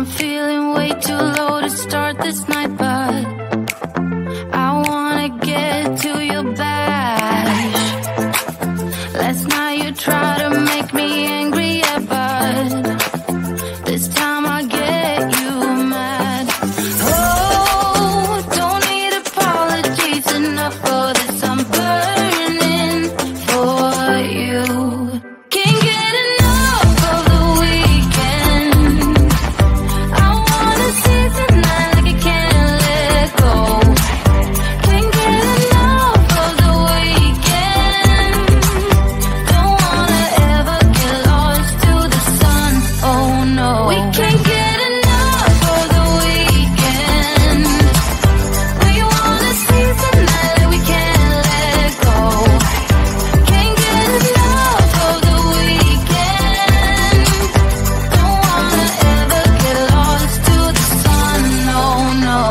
I'm feeling way too low to start this night, but I wanna get to your back. Last night you tried to make me angry, yeah, but this time I get you mad. Oh, don't need apologies, enough for this, I'm burning for you. Can't get enough of the weekend. I wanna see tonight like I can't let go. Can't get enough of the weekend. Don't wanna ever get lost to the sun, oh no. We can't get enough of the weekend. We wanna see tonight like we can't let go. Can't get enough of the weekend. Don't wanna ever get lost to the sun, oh no.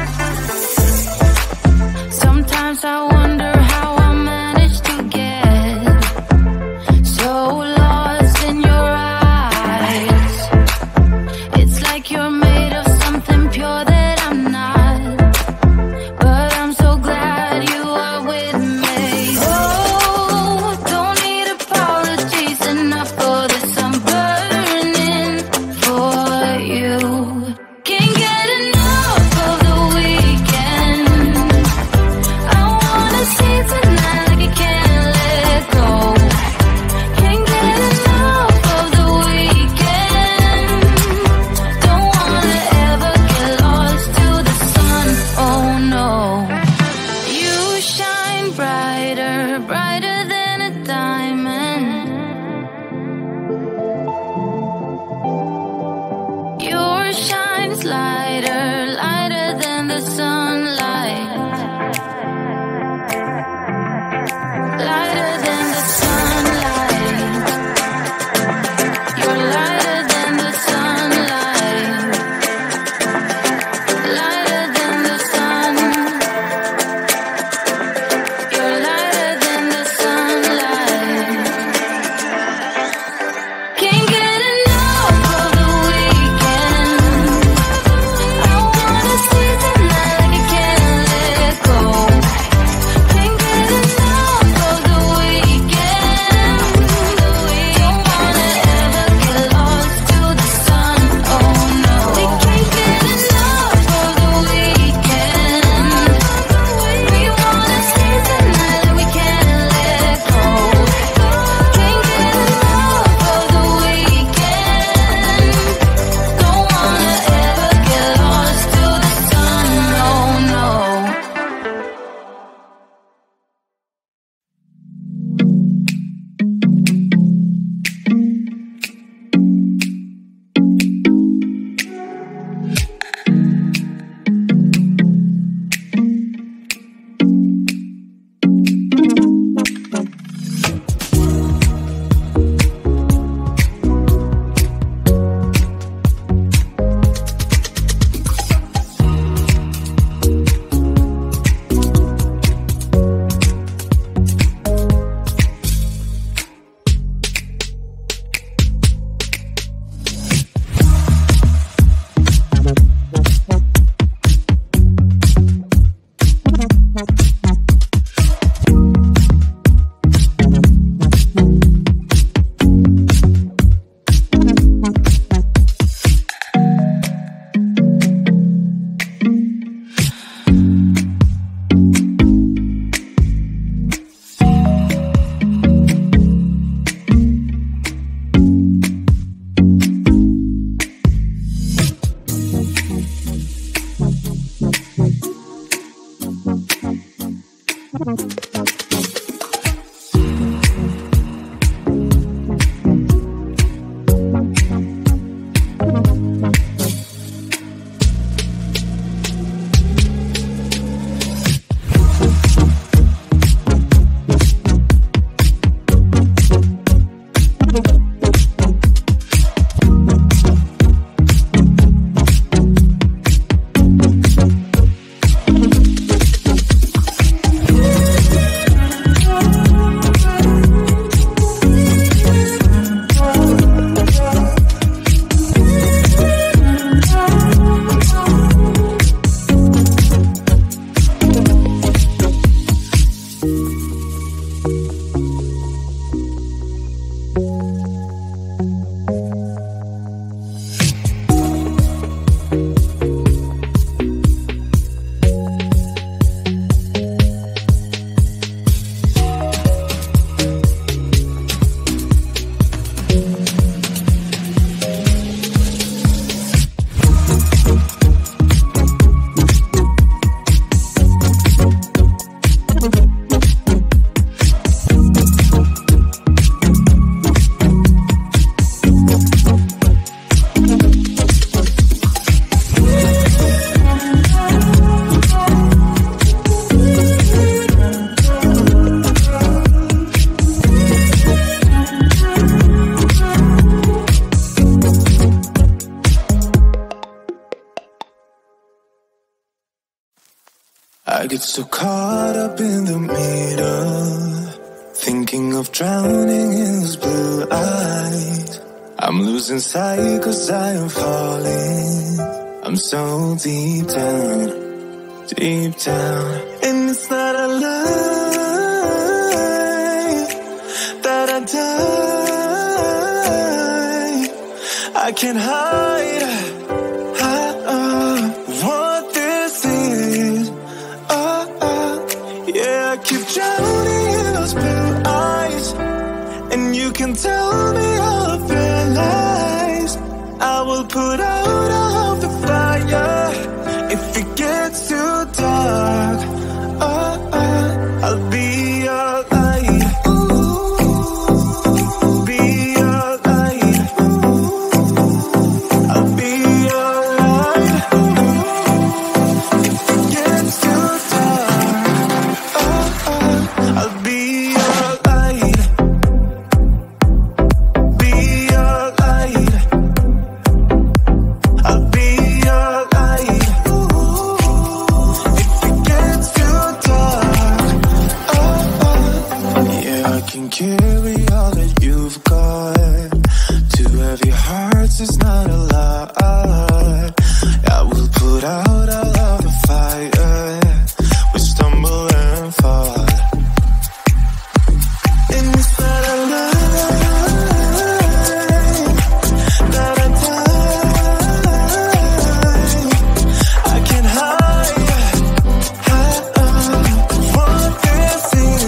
Sometimes I wonder how I managed to get so lost in your eyes. It's like you're made of something pure that I'm not, but I'm so glad you are with me. Oh, don't need apologies, enough for this, I'm burning for you. Can't get enough of the weekend. I wanna see tonight like I can't let go. Can't get enough of the weekend. Don't wanna ever get lost to the sun, oh no. You shine brighter, brighter than a diamond. Yours shines lighter, lighter than the sunlight. Lighter than the sunlight. You're lighter than the sunlight. Lighter than the sun. You're lighter than the sunlight. Can't get enough of the weekend. I wanna see tonight like I can't let go. Can't get enough of the weekend. Don't wanna ever get lost to the sun, oh no. We can't get enough of the weekend. We wanna see tonight like we can't let go. Can't get enough of the weekend. Don't wanna ever get lost to the sun, oh no. I get so caught up in the middle, thinking of drowning in those blue eyes. I'm losing sight 'cause I am falling. I'm so deep down, deep down. And it's not a lie that I die. I can't hide what this is. Yeah, I keep drowning in those blue eyes, and you can tell me all of your lies. I will put out all of the fire if it gets too dark. I'll be your light. Be your light. I'll be your light. If it gets too dark, I'll be your light. Be your light. I'll be your light. If it gets too dark, yeah, I can carry all that you've got. Two heavy hearts is not a lot. I will put out all of the fire. We stumble and fall, and it's not a lie that I die. I can't hide what this is.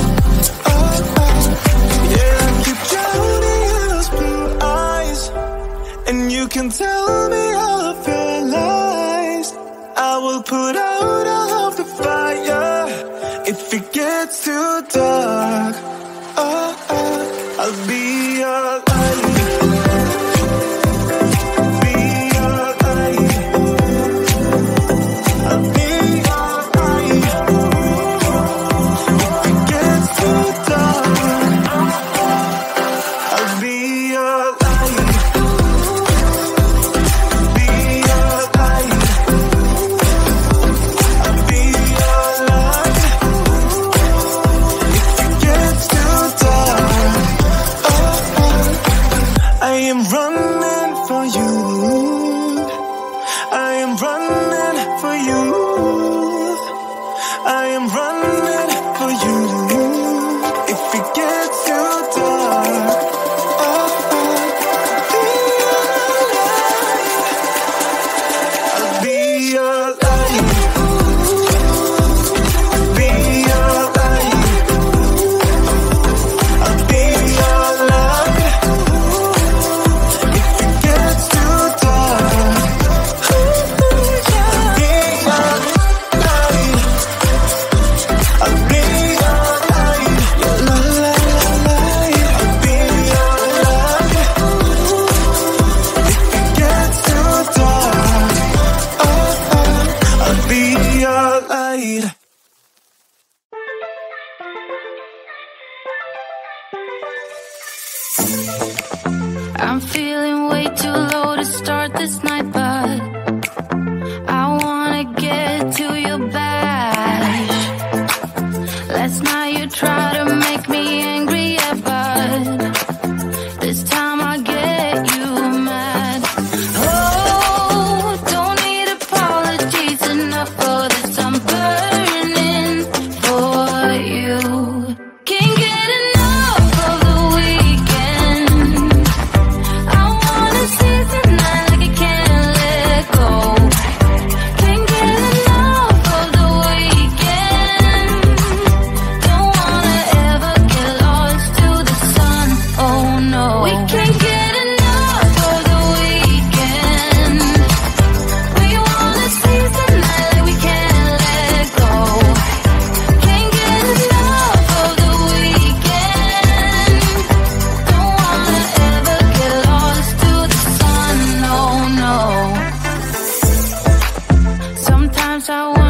Yeah, I keep drowning in those blue eyes, and you can tell me all of your lies. I will put out all of the fire if it gets too dark. I'll be your light. Be your light. I'll be your light. If it gets too dark, I'll be your light. Be your light. I'll be your light. If it gets too dark, I am running for you. I am running for you. I am running for you. If it gets too dark, I'll be your light. Be your light. I'll be your light. If it gets too dark, I'll be your light. I'll be your light. La la la la. I'll be your light. If it gets too dark, I'll be your light. I'm feeling way too low to start this night, but I wanna get to your back. Last night you tried to make me angry, yeah, but this time I get you mad. Oh, don't need apologies, enough for this. I'm burning for you. Can't get enough of the weekend. I wanna seize the night like I can't let go. Can't get enough of the weekend. Don't wanna ever get lost to the sun. Oh no, we can't get enough of the weekend. We wanna seize the night like we can't let go. Can't get enough of the weekend. Don't wanna ever get lost to the sun. No, no. Sometimes I wanna